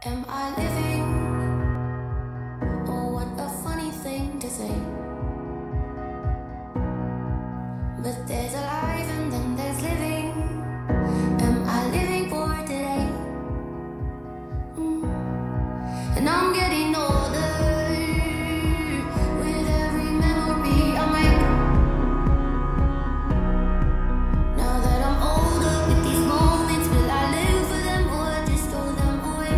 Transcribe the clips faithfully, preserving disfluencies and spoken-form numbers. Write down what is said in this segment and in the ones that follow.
Am I living? Oh, what a funny thing to say. But there's alive and then there's living. Am I living for today? Mm. And I'm getting older with every memory I make. Now that I'm older with these moments, will I live for them or just throw them away?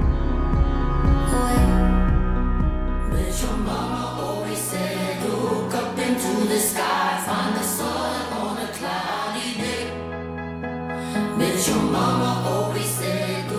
Away. But your mama always said, look up into the sky, find the sun on a cloudy day. But your mama always said,